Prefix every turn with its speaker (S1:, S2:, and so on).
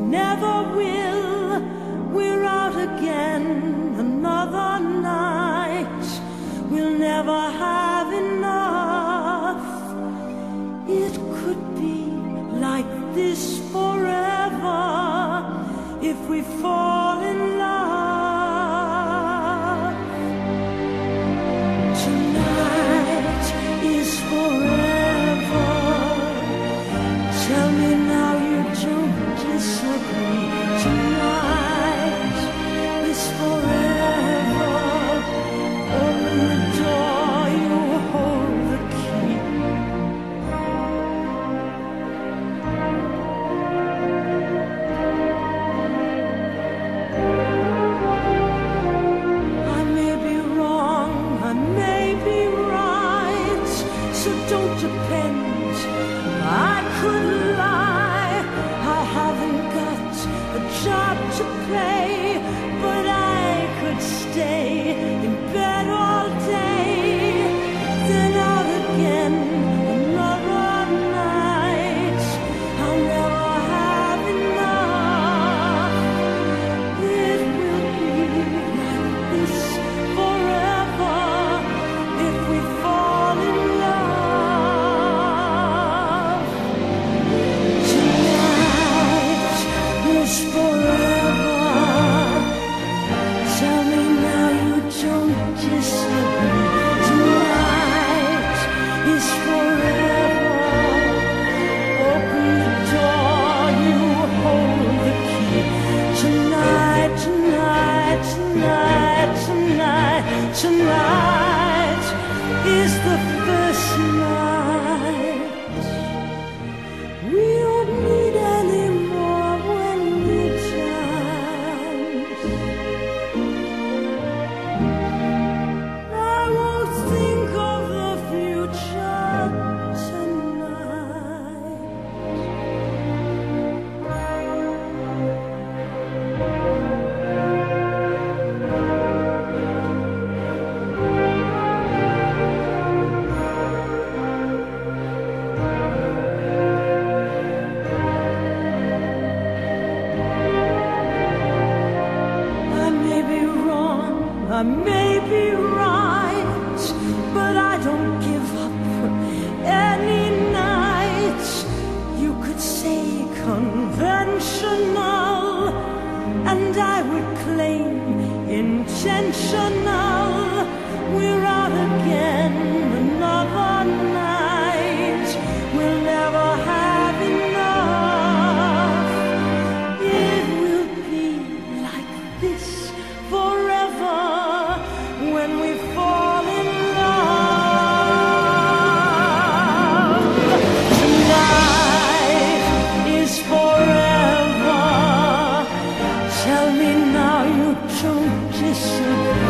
S1: never will. We're out again another night. We'll never have enough. It could be like this forever if we fall in love. Tonight is forever. Tell me now you don't disagree. Tonight is forever. Open the door, you hold the key. I may be wrong, I may be right, so don't depend. I could lie, I haven't got a job to pay, but I could stay in bed all day, then out again another night. I'll never have enough. It will be like this forever if we fall in love. Tonight is forever. Tell me now you don't disagree. Tonight is forever. Open the door, you hold the key. Tonight, tonight, tonight, tonight, tonight is the first night. We don't need any more when we dance. I won't think of the future tonight. I may be wrong, I may be right, but I don't give up any night. You could say conventional, and I would claim intentional. We're out again another night. We'll never have enough. It will be like this forever when we fall in love. Tonight is forever. Tell me now you don't disagree.